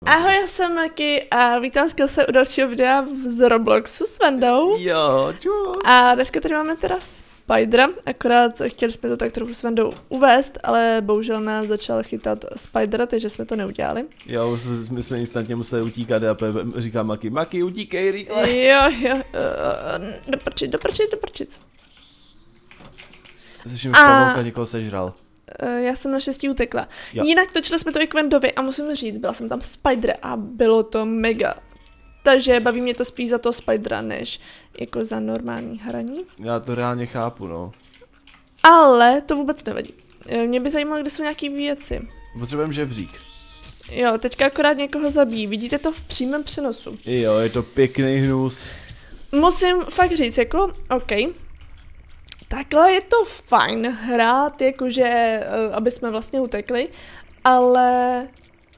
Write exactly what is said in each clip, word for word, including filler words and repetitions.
Ahoj, já jsem Maki a vítám se u dalšího videa z Robloxu s Vendou. Jo, čus. A dneska tady máme teda Spidera, akorát chtěli jsme to tak trochu s Vendou uvést, ale bohužel nás začal chytat Spidera, takže jsme to neudělali. Jo, my jsme instantně museli utíkat a říká Maki, Maki, utíkej rychle. Jo, jo, uh, doprčit, doprčit, doprčit. Slyším, že pavouka někoho sežral. Já jsem naštěstí utekla. Jo. Jinak točili jsme to i k Vendovi a musím říct, byla jsem tam Spider a bylo to mega. Takže baví mě to spíš za toho Spidera, než jako za normální hraní. Já to reálně chápu, no. Ale to vůbec nevadí. Mě by zajímalo, kde jsou nějaký věci. Potřebujeme žebřík. Jo, teďka akorát někoho zabíjí. Vidíte to v přímém přenosu. Jo, je to pěkný hnus. Musím fakt říct, jako, OK. Takhle je to fajn hrát, jakože, aby jsme vlastně utekli, ale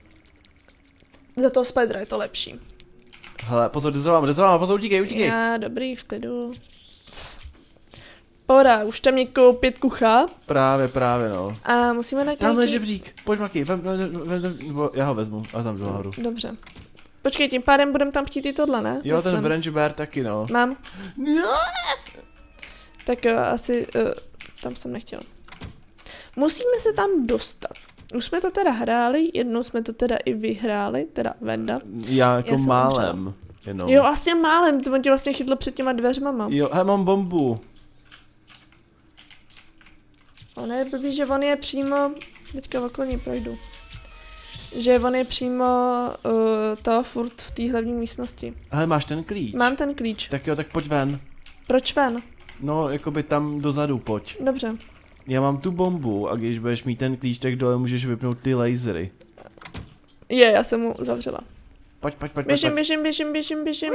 za toho Spidera je to lepší. Hele, pozor, jde za váma, jde za váma, pozor, utíkej, utíkej. Já, dobrý, v klidu. Pora, už tam někoho pět kucha. Právě, právě, no. A musíme najít Tamhle nějaký... žebřík, pojď Maki, vem, vem, vem, vem, já ho vezmu, a tam jdu nahoru. Dobře. Počkej, tím pádem budeme tam chtít i tohle, ne? Jo, Myslím. ten Branch Bear taky, no. Mám. No. Tak jo, asi, uh, tam jsem nechtěl. Musíme se tam dostat. Už jsme to teda hráli, jednou jsme to teda i vyhráli, teda Venda. Já jako Já jsem málem, jenom. Jo, vlastně málem, to on tě vlastně chytlo před těma dveřma, mám. Jo, he, mám bombu. On je blbý, že on je přímo, teďka okolo ní projdu. Že on je přímo uh, to furt v té hlavní místnosti. Hele, máš ten klíč? Mám ten klíč. Tak jo, tak pojď ven. Proč ven? No, jakoby tam dozadu pojď. Dobře. Já mám tu bombu a když budeš mít ten klíč, tak dole můžeš vypnout ty lasery. Je, já jsem mu zavřela. Pojď, pojď, pojď, Běžím, pojď. běžím, běžím, běžím, běžím.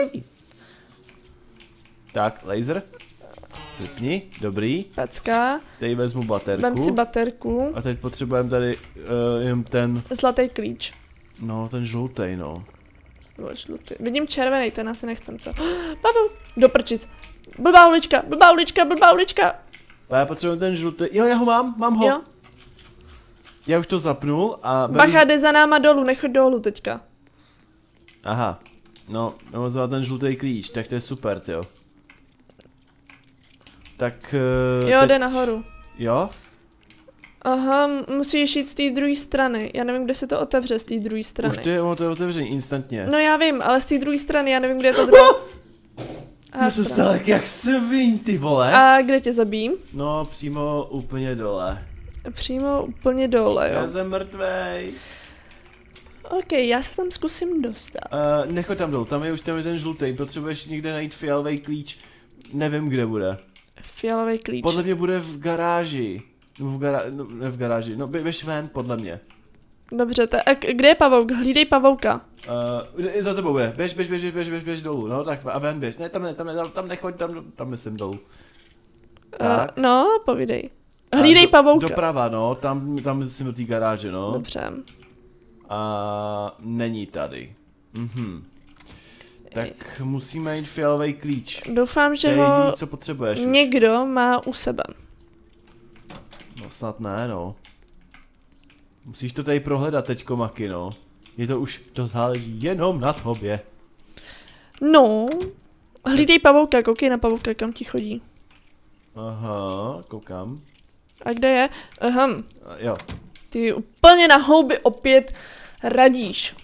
Tak, laser. Vypni, dobrý. Pecka. Teď vezmu baterku. Vem si baterku. A teď potřebujeme tady uh, jen ten, Zlatý klíč. no ten žlutej, no. Bylo žlutý. Vidím červený, ten asi nechcem, co? Pavel, doprčit. Blbá ulička, blbá ulička, blbá ulička. A já potřebuji ten žlutý, jo, já ho mám, mám ho. Jo. Já už to zapnul a... Bacha, jde za náma dolů, nechoď dolů teďka. Aha, no, mám zvat ten žlutý klíč, tak to je super, tyjo. Tak... Uh, Jo, teď... jde nahoru. Jo? Aha, musíš jít z té druhé strany. Já nevím, kde se to otevře z té druhé strany. Už to je, ono to je otevřený instantně. No já vím, ale z té druhé strany, já nevím, kde je to druhá. Já jsem se jak sviň, ty vole. A kde tě zabijím? No, přímo úplně dole. Přímo úplně dole, jo. Já jsem mrtvej. Ok, já se tam zkusím dostat. Uh, nechoď tam dolů, tam je už tam je ten žlutý, potřebuješ někde najít fialový klíč. Nevím, kde bude. Fialový klíč. Podle mě bude v garáži. No v, gará... no, ne v garáži, no běž ven, podle mě. Dobře, tak kde je pavouk? Hlídej pavouka. Uh, za tebou je, běž, běž, běž, běž, běž, běž dolů, no tak a ven běž, ne tam ne, tam ne, tam nechoď, tam, tam myslím dolů. Tak. Uh, no, povídej. Hlídej do, pavouka. Doprava, no, tam, tam myslím do té garáže, no. Dobře. A není tady. Mhm. Tak musíme jít fialový klíč. Doufám, že to je ho jediný, co potřebuješ už. někdo má u sebe. No snad ne, no. Musíš to tady prohledat teďko, Maki, no. Je to už, to záleží jenom na tobě. No, hlídej pavouka, koukej na pavouka, kam ti chodí. Aha, koukám. A kde je? Aha, A, jo. ty úplně na houby opět radíš.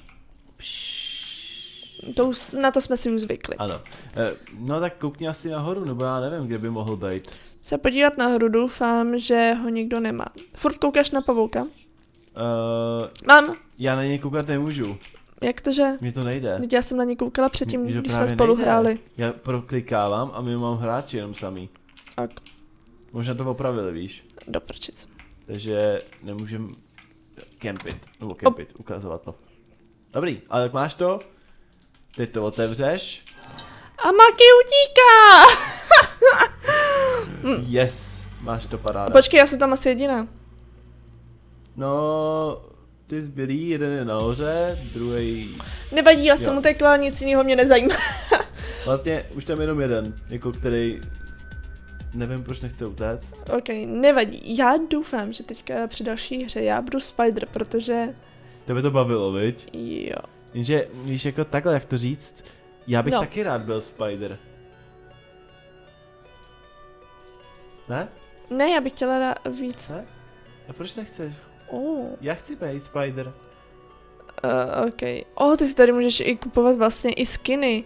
To už, na to jsme si už zvykli. Ano. E, no tak koukni asi nahoru, nebo já nevím, kde by mohl být. Se podívat nahoru, doufám, že ho nikdo nemá. Furt koukáš na pavouka? Uh, Mám. já na něj koukat nemůžu. Jak to, že? Mně to nejde. Teď já jsem na ně koukala předtím, Mně to když jsme právě spolu nejde. hráli. Já proklikávám a my mám hráči jenom samý. Tak, Možná to opravili, víš. do prčic. Takže nemůžem kempit, nebo kempit, ukazovat to. Dobrý, ale jak máš to? Teď to otevřeš. A Maki utíká! Yes, máš to paráda. Počkej, já jsem tam asi jediná. No, ty zbylý, jeden je nahoře, druhý. Nevadí, já jsem Jo. utekla, nic jiného mě nezajímá. Vlastně už tam jenom jeden, jako který nevím, proč nechce utéct. Ok, nevadí. Já doufám, že teďka při další hře já budu Spider, protože... Tebe to bavilo, viď? Jo. Jenže, víš, jako takhle, jak to říct, já bych no. taky rád byl Spider. Ne? Ne, já bych chtěla dát víc. Ne? A proč nechceš? Oh. Já chci být Spider. Uh, ok. Oh, ty si tady můžeš i kupovat vlastně i skiny.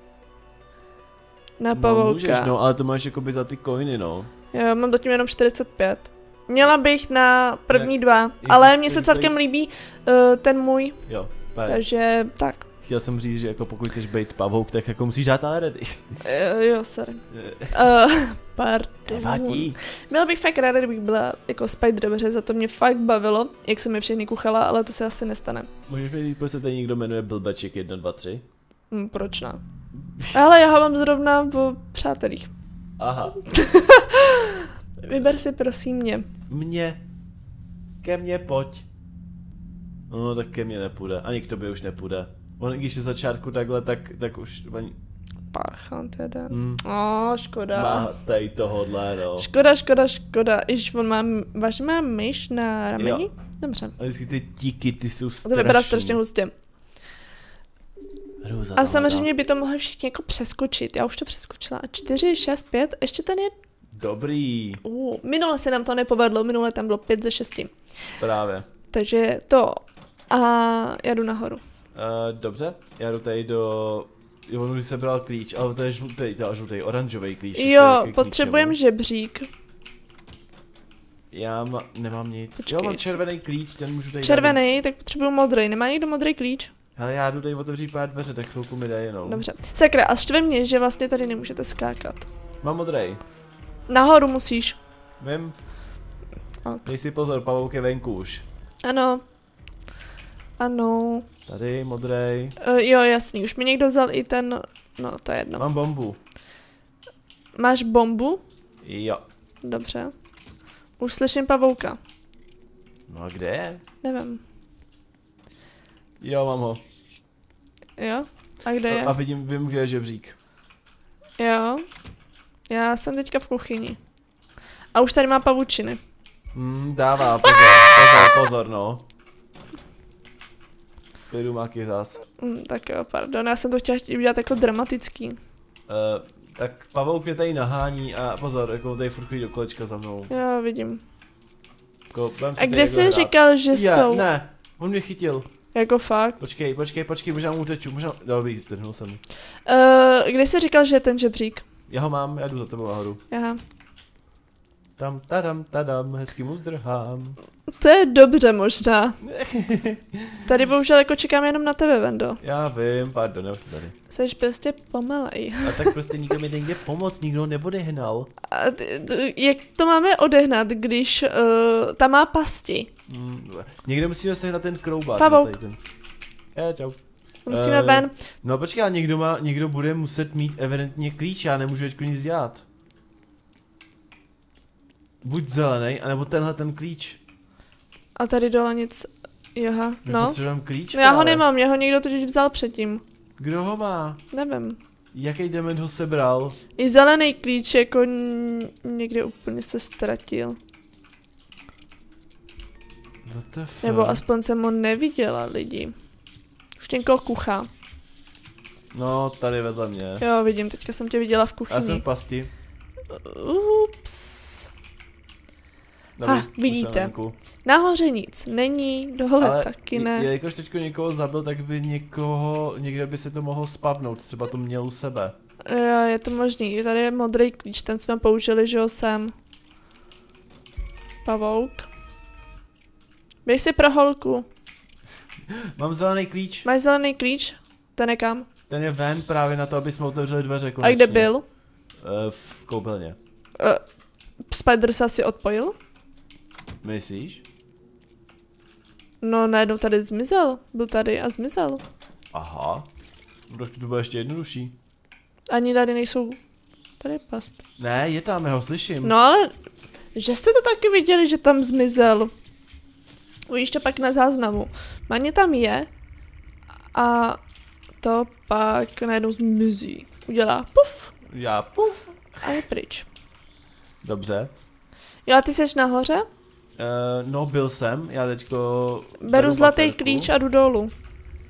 Na pavouka. No můžeš, no, ale to máš jakoby za ty coiny, no. Jo, mám zatím jenom čtyřicet pět. Měla bych na první Jak- dva, jak- ale mně se jak- celkem líbí uh, ten můj, Jo, fajn. takže tak. Chtěl jsem říct, že jako pokud chceš být pavouk, tak jako musíš dát ale ready. Uh, jo, sorry. Uh, pardon. Nevadí. Byla bych fakt ráda, kdybych byla jako Spider dobře, za to mě fakt bavilo, jak jsem je všechny kuchala, ale to se asi nestane. Můžeš mi říct, proč se tady někdo jmenuje Blbeček jedna, dva, tři? Hm, proč ne? Ale já ho mám zrovna v přátelích. Aha. Vyber si prosím mě. Mě. Ke mně pojď. No tak ke mně nepůjde, ani k tobě už nepůjde. On když je začátku takhle, tak, tak už ani... Parchant jeden. Hmm. Oh, škoda. Má tady tohodle, no. Škoda, škoda, škoda. Iž on má, vážně má myš na rameni? Jo. Dobře. A vždycky ty tíky, ty jsou To strašný. vypadá strašně hustě. Hrůza A tam samozřejmě by to mohli všichni jako přeskočit. Já už to přeskočila. čtyři, šest, pět, ještě ten je... Dobrý, Uh, minule se nám to nepovedlo, minule tam bylo pět ze šesti. právě. Takže to. A já jdu nahoru. Uh, dobře, já jdu tady do... Jo, on už sebral klíč, ale to je žlutý, to je žlutý, oranžový klíč. to je Jo, k potřebujeme ničemu. žebřík. Já ma, nemám nic. Počkej, jo, mám jestli- červený klíč, ten můžu tady dát. Červený, tak potřebuju modrý. Nemá někdo modrý klíč? Hele, já jdu tady otevřít pár dveře, tak chvilku mi dej jenom. Dobře. Sakra, a štve mě, že vlastně tady nemůžete skákat. Mám modrej. Nahoru musíš. Vím, Ok. dej si pozor, pavouk je venku už. Ano. Ano. Tady, modrej. Uh, jo, jasný, už mi někdo vzal i ten, no to je jedno. Mám bombu. Máš bombu? Jo. Dobře. Už slyším pavouka. No a kde je? Nevím. Jo, mám ho. Jo? A kde je? A, a vidím, vím, kde je žebřík. Jo. Já jsem teďka v kuchyni. A už tady má pavučiny. Hmm, dává, pozor, pozor, pozor, no. Klidu máky zás. Mm, tak jo, pardon, já jsem to chtěla udělat jako dramatický. Uh, tak pavouk mě tady nahání a pozor, jako tady furt chodí do kolečka za mnou. Jo, vidím. Jako, budem si A tady kde někdo jsi hrát. říkal, že Je, jsou? ne, on mě chytil. Jako fakt. Počkej, počkej, počkej, možná mu uteču, možná, dobrý, strhnul jsem. Uh, kde jsi říkal, že je ten žebřík? Já ho mám, já jdu za tebou nahoru. Aha. Tam, tadam, tadam, hezky mu zdrhám. To je dobře možná. Tady bohužel jako čekám jenom na tebe, Vendo. Já vím, pardon, já už jsem tady. Jseš prostě pomalej. A tak prostě nikdo mi nejde pomoct, nikdo neodehnal. A ty, ty, jak to máme odehnat, když uh, tam má pasti? Mm, někdo musíme sehnat ten kroubár. Pavouk. no, tady ten. Je, čau. Musíme Eh, ven. No počkej, ale někdo, má, někdo bude muset mít evidentně klíč, já nemůžu teďko nic dělat. Buď zelený, anebo tenhle ten klíč. A tady dole nic. Joha, My no. potřebujeme klíč. No já ho právě. nemám, mě ho někdo totiž vzal předtím. Kdo ho má? Nevím. Jaký dement ho sebral? I zelený klíč jako n- někde úplně se ztratil. What the fuck? Nebo aspoň jsem ho neviděla lidi. Už někoho kuchá. No, tady vedle mě. Jo, vidím, teďka jsem tě viděla v Já jsem v kuchyni. pasti. Ups. Dobrý, Ha, už jsem vidíte. venku. Nahoře nic není, dole Ale taky je- ne. jelikož teďko někoho zabil, tak by někoho, někde by se to mohlo spavnout, třeba to měl u sebe. Jo, je to možný. Tady je modrý klíč, ten jsme použili, že jo, sem. Pavouk. Běž si pro holku. Mám zelený klíč, Máš zelený klíč? Ten je kam? ten je ven právě na to, aby jsme otevřeli dveře A konečně. kde byl? Eh, v koupelně. Uh, Spider se asi odpojil? Myslíš? No, najednou tady zmizel. Byl tady a zmizel. Aha. No, tak to bude ještě jednodušší. Ani tady nejsou... Tady je past. Ne, je tam, já ho slyším. No ale... Že jste to taky viděli, že tam zmizel. Uvidíš to pak na záznamu. Maně tam je. A to pak najednou zmizí. Udělá puf Já puf. a je pryč. Dobře. Jo, a ty jsi nahoře? Uh, no, byl jsem, já teďko... Beru zlatý baterku. klíč a jdu dolů.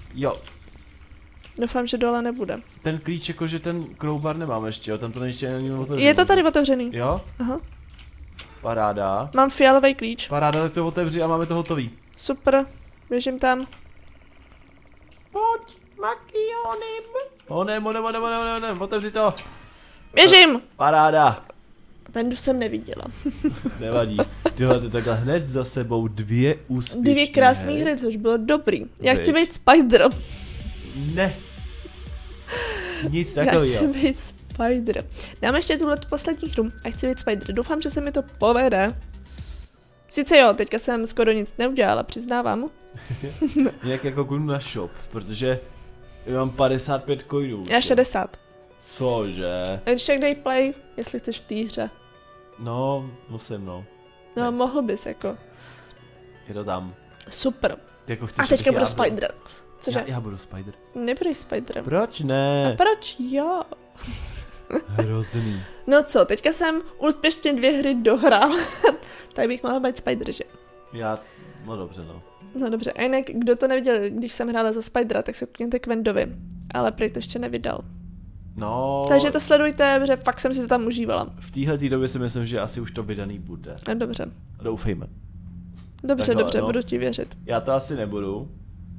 Jo. Doufám, že dole nebude. Ten klíč, jakože ten crowbar nemám ještě, jo, tam to ještě není otevřený. Je to tady otevřený. Jo? Aha. Paráda. Mám fialový klíč. Paráda, tak to otevři a máme to hotový. Super, běžím tam. Pojď, Maki, onem. Onem, onem, onem, onem, onem, otevři to. Běžím! Paráda. Vendu jsem neviděla. Nevadí. Tyhle, ty takhle hned za sebou dvě úspěšné Dvě krásné hry, což bylo dobrý. Já chci být Spider. Ne. Nic Já takového. chci být Spider. Dám ještě tuhle poslední hru a chci být Spider. Doufám, že se mi to povede. Sice jo, teďka jsem skoro nic neudělala, přiznávám. Nějak jako kounu na shop, protože já mám padesát pět coinů. Já šedesát. Cože? Když tak dej play, jestli chceš v té hře. No, musím no. No, Ne. mohl bys jako. Je to tam. Super. Ty jako chceš, A teďka abych budu já byl- Spider. Cože? Já, já budu Spider. Nebudeš Spiderem. Proč A ne? proč jo? Hrozný. No co, teďka jsem úspěšně dvě hry dohrál. Tak bych mohla být Spider, že? Já, no dobře no. No dobře, a jinak, kdo to neviděl, když jsem hrála za Spidera, tak se klikněte k Vendovi. Ale prej to ještě nevydal. No. Takže to sledujte, protože fakt jsem si to tam užívala. V téhle době si myslím, že asi už to vydaný bude. No dobře. Doufejme. Dobře, Takhle, dobře, no. budu ti věřit. Já to asi nebudu.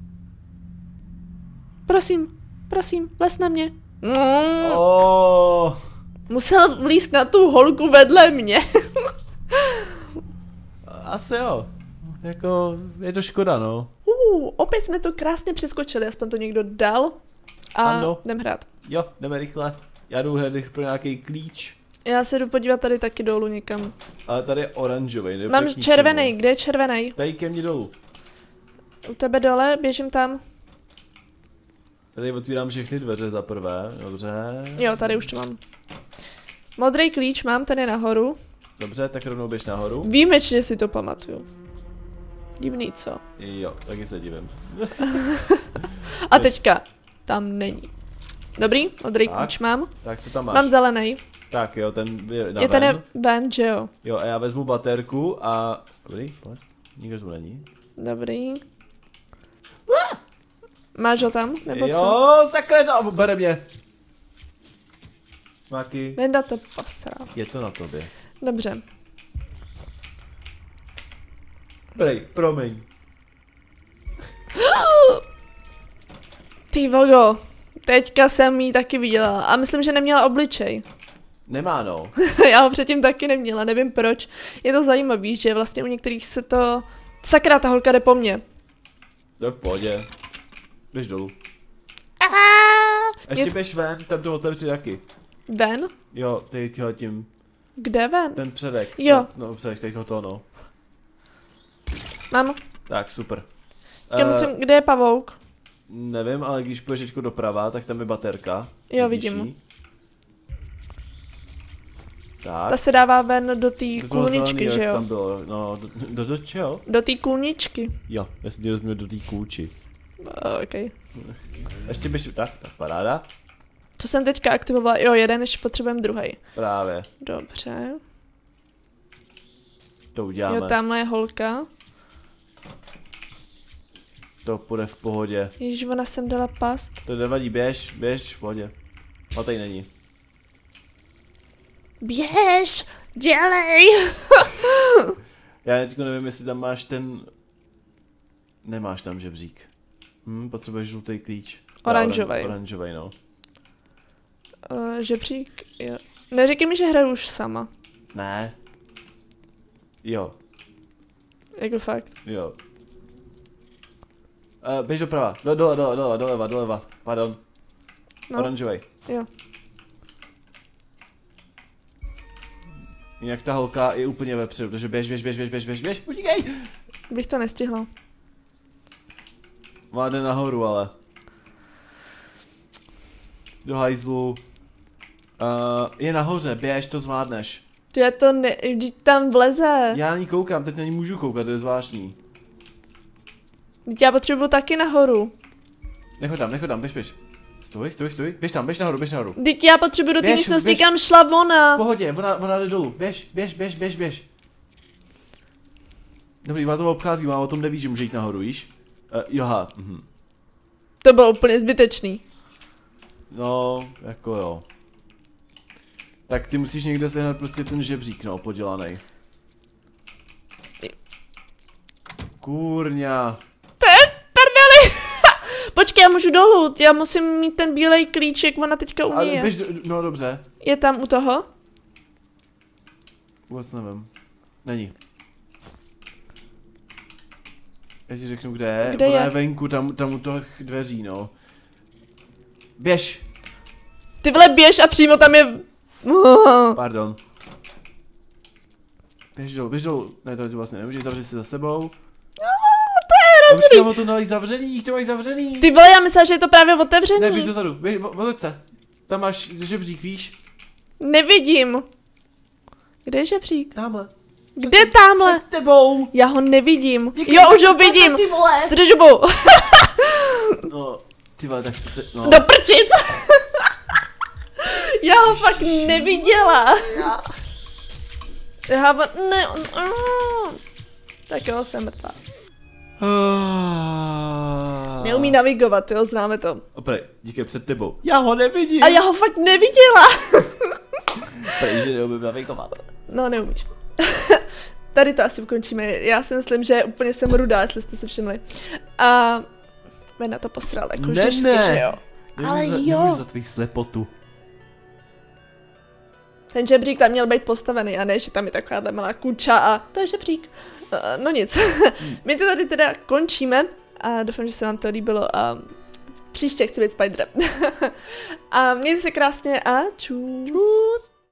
Prosím, prosím, les na mě. Mm, Oh. musel vlízt na tu holku vedle mě. Asi jo. Jako, je to škoda no. Uh, opět jsme to krásně přeskočili, aspoň to někdo dal. A Ano. jdem hrát. Jo, jdeme rychle. Já jdu hned pro nějaký klíč. Já se jdu podívat tady taky dolů někam. Ale tady je oranžový. Mám červený, kde je červený? Tady ke mně dolů. U tebe dole, běžím tam. Tady otvírám všechny dveře za prvé, dobře. Jo, tady už to mám. Modrý klíč mám tady nahoru. Dobře, tak rovnou běž nahoru. Výjimečně si to pamatuju. Divný, co? Jo, taky se divím. A teďka tam není. Dobrý, modrý Tak. klíč mám. Tak co tam máš? Mám zelený. Tak jo, ten je na Je ven. ten ven, že jo? Jo, a já vezmu baterku a... Dobrý, pojď. Nikdo tu není. Dobrý. Máš ho tam, nebo jo, co? sakra, to bere mě. Máky. Venda to posral. Je to na tobě. Dobře. Prej, promiň. Ty vogo, teďka jsem jí taky viděla a myslím, že neměla obličej. Nemá no. Já ho předtím taky neměla, nevím proč. Je to zajímavý, že vlastně u některých se to... Sakra, ta holka jde po mně. To v pohodě. Běž dolů. Aaaa! Ještě Nic- běž ven, tam to otevři taky. Ven? Jo, tady tímhle tím, Kde ven? ten předek. Jo. No, no předek, tady toho no. Mám. Tak, super. Já Eh, musím, kde je pavouk? Nevím, ale když půjdeš teďko doprava, tak tam je baterka. Jo, Vidíš vidím. ji? Tak. Ta se dává ven do té Do toho kůlničky, zeleného, že jak jo? tam bylo, no, do, do, do čeho? Do té kůlničky. Jo, já jsem tě rozuměl do té kůči. Uh, okay. Ještě běž, tak, tak, paráda. Co jsem teďka aktivovala? Jo, jeden, ještě potřebujeme druhý. Právě, Dobře. to uděláme. Jo, tamhle je holka. To půjde v pohodě. Ježiš, ona sem dala past. To nevadí, běž, běž, v pohodě. A tady není. Běž! Dělej! Já teďko nevím, jestli tam máš ten... Nemáš tam žebřík. Hm, potřebuješ žlutý klíč. Oranžovej. Oran, oranžovej, no. Uh, žebřík, jo. Neříkej mi, že hraju už sama. Ne. Jo, Jako fakt. jo. Uh, běž doprava, do, do, do, do, doleva, doleva, pardon. No, Oranžovej. jo. Jinak ta holka je úplně vepředu, takže běž, běž, běž, běž, běž, běž, běž, utíkej! Bych to nestihla. Má jde nahoru, ale. Do hajzlu. Uh, je nahoře, běž, to zvládneš. Ty já to ne... Vždyť tam vleze. Já na ní koukám, teď na ní můžu koukat, to je zvláštní. Vždyť já potřebuji taky nahoru. Nechoď tam, nechoď tam, běž, běž. Stoj, stoj, stoj, běž tam, běž nahoru, běž nahoru. Vždyť já potřebuji do té Běž, místnosti, běž. kam šla V ona. pohodě, ona, ona jde dolů, běž, běž, běž, běž, běž. Dobrý, ona to obchází, ona o tom neví, že může jít nahoru, víš? Uh, joha, mhm. To bylo úplně zbytečný. No, jako jo. Tak ty musíš někde sehnat prostě ten žebřík, no, podělaný. Kurňa. To je prdeli. Počkej, já můžu dolů, já musím mít ten bílej klíček, ona teďka umí. Ale běž do, no dobře. Je tam u toho? Vůbec nevím. Není. Já ti řeknu, kde je. Kde Ona je? je venku, tam, tam u těch dveří, no. Běž. Ty vole, běž a přímo tam je... Pardon. Běž dolů, běž dolů. Ne, to vlastně nemůžeš, zavřít si za sebou. To je hrozný. Počkej, to mají zavřený, to mají zavřený. Ty vole, já myslela, že je to právě otevřený. Ne, běž dozadu, běž, otoč se. Tam máš žebřík, víš? Nevidím. Kde je žebřík? Tamhle. Kde tamhle? Před tebou. Já ho nevidím. Díky, Jo, už ho vidím. ty vole. Držbu. No, ty vole, tak to se, no. Do prčic. Já ho fakt neviděla. Já ho, ne, mm. Tak jo, jsem mrtvá. Neumí navigovat, jo, známe to. Oprej, díky, před tebou. Já ho nevidím. A já ho fakt neviděla. Prej, že neumím navigovat. No, neumíš. Tady to asi ukončíme. Já si myslím, že úplně jsem rudá, jestli jste si všimli. A mě na to posral, jako Ne, vždycky, ne. že jo. Ale Nemůžu za- jo. nemůžu za tvých slepotu. Ten žebřík tam měl být postavený a ne, že tam je takováhle malá kuča a to je žebřík. Uh, no nic. My to tady teda končíme a doufám, že se vám to líbilo a příště chci být Spiderem. A mějte se krásně a čus. Čus.